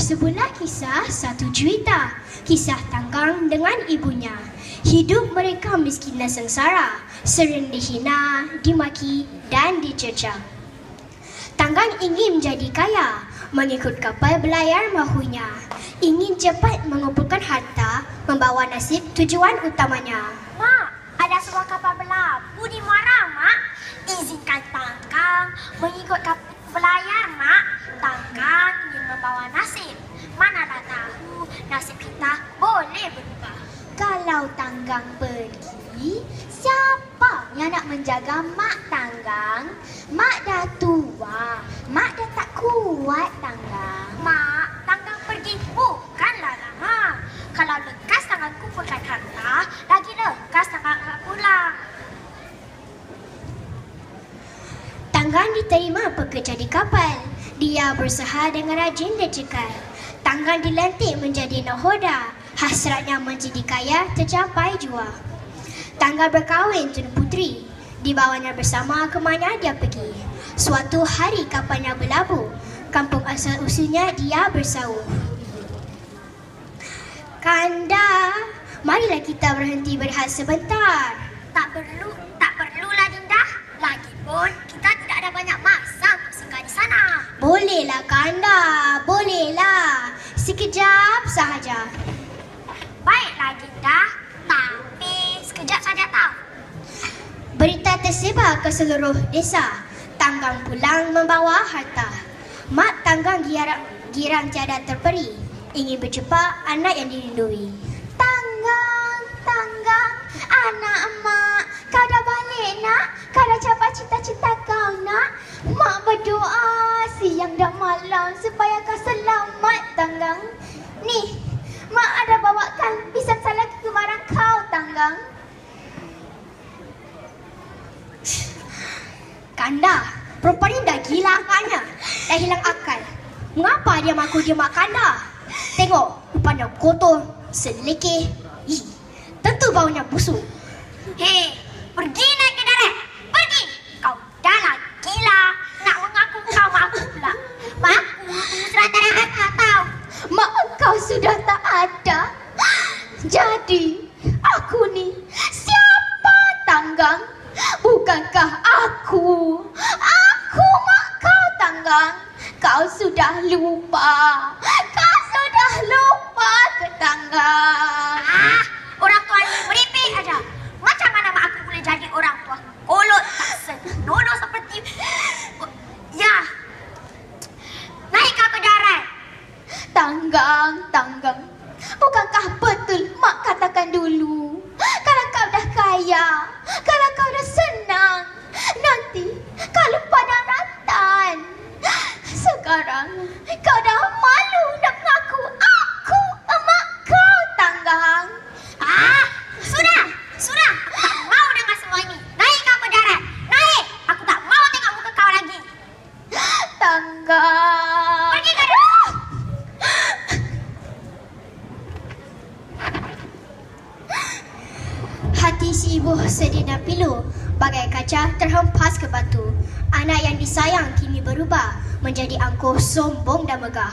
Sebuah kisah satu cerita. Kisah Tanggang dengan ibunya. Hidup mereka miskin dan sengsara, sering dihina, dimaki dan dicerca. Tanggang ingin menjadi kaya, mengikut kapal berlayar mahunya. Ingin cepat mengumpulkan harta, membawa nasib tujuan utamanya. Mak, ada sebuah kapal berlabuh di Muara, Mak. Izinkan Tanggang mengikut kapal berlayar, Mak. Tanggang ingin membawa nasib. Mana dah tahu nasib kita boleh berubah. Kalau Tanggang pergi, siapa yang nak menjaga Mak Tanggang? Mak dah tua, Mak dah tak kuat, Tanggang. Mak, Tanggang pergi bukanlah lama. Kalau lekas Tanggang kumpulkan harta, lagi lekas Tanggang akan pulang. Tanggang diterima bekerja di kapal. Dia berusaha dengan rajin dan cekal. Tanggang dilantik menjadi nahoda. Hasratnya menjadi kaya tercapai jua. Tanggang berkahwin Tun Putri. Dibawanya bersama ke mana dia pergi. Suatu hari kapalnya berlabuh. Kampung asal usulnya dia bersauh. Kanda, marilah kita berhenti berehat sebentar. Tak perlulah Dinda. Lagipun kita tidak ada banyak masa untuk singgah di sana. Bolehlah Kanda, bolehlah. Sekejap sahaja. Baiklah Dinda, tapi sekejap saja tahu. Berita tersebar ke seluruh desa. Tanggang pulang membawa harta. Mak Tanggang girang tiada terperi. Ingin berjumpa anak yang dirindui. Tanggang, Tanggang, anak Mak. Kau dah balik, nak? Kau dah capai cita-cita kau, nak? Mak berdoa siang dan malam supaya kau selamat, Tanggang. Ni, Mak ada bawakan pisang salad ke barang kau, Tanggang. Kanda, perempuan ni dah gila akalnya. Dah hilang akal. Mengapa dia mengaku dia mak Kanda? Tengok, rupanya kotor, selekeh. Ih, tentu baunya busuk. Hei, pergi naik ke darat. Pergi. Kau dah lah gila. Nak mengaku kau mak aku pula. Mak aku sudah tak ada akal tahu. Mak kau sudah tak ada. Jadi, aku ni siapa, Tanggang? Bukankah aku? Aku mak kau, Tanggang. Kau sudah lupa. Kau sudah lupa ke, Tanggang? Ah, orang tua ni meripik aja. Macam mana mak aku boleh jadi orang tua kolot tak senonoh seperti... Ya. Naik kau ke darat. Tanggang, Tanggang. Bukankah betul mak katakan dulu? Kalau kau dah kaya, kalau kau dah senang, nanti kau lupa daratan. Sekarang kau dah malu nak mengaku aku emak kau, Tanggang. Ah, sudah. Aku tak mau dengar semua ini. Naik kau ke darat. Naik. Aku tak mau tengok muka kau lagi. Tanggang. Pergi ke darat. Hati si ibu sedih dan pilu. Bagai kaca terhempas ke batu. Anak yang disayang kini berubah menjadi angkuh sombong dan megah.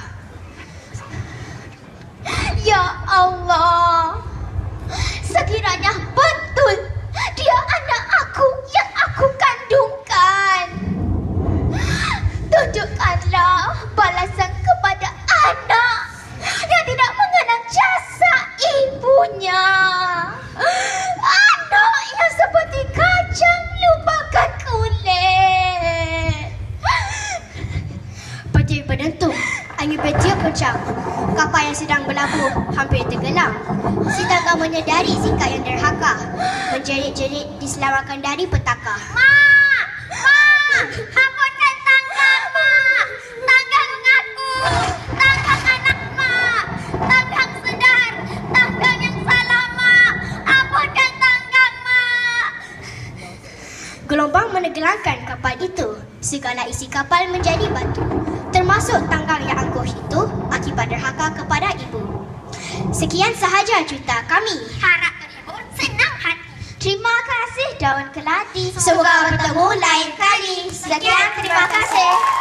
Ya Allah, sekiranya betul dia anak aku yang aku kandungkan, tunjukkanlah balasan kepada anak yang tidak mengenang jasa ibunya. Anak yang seperti kacang lupakan kulit. Petir berdentum, angin bertiup kencang. Kapal yang sedang berlabuh hampir tenggelam. Si Tanggang menyedari sikap yang derhaka, menjerit-jerit diselamatkan dari petaka. Mak! Ampunkan Tanggang, Mak! Tanggang mengaku! Tanggang anak Mak! Tanggang sedar! Tanggang yang salah, Mak! Ampunkan Tanggang, Mak! Gelombang menenggelamkan kapal itu. Segala isi kapal menjadi batu. Termasuk Tanggang yang angkuh itu akibat derhaka kepada ibu. Sekian sahaja cerita kami. Harap terhibur, senang hati. Terima kasih daun keladi. Semoga bertemu lain kali. Sekian, terima kasih.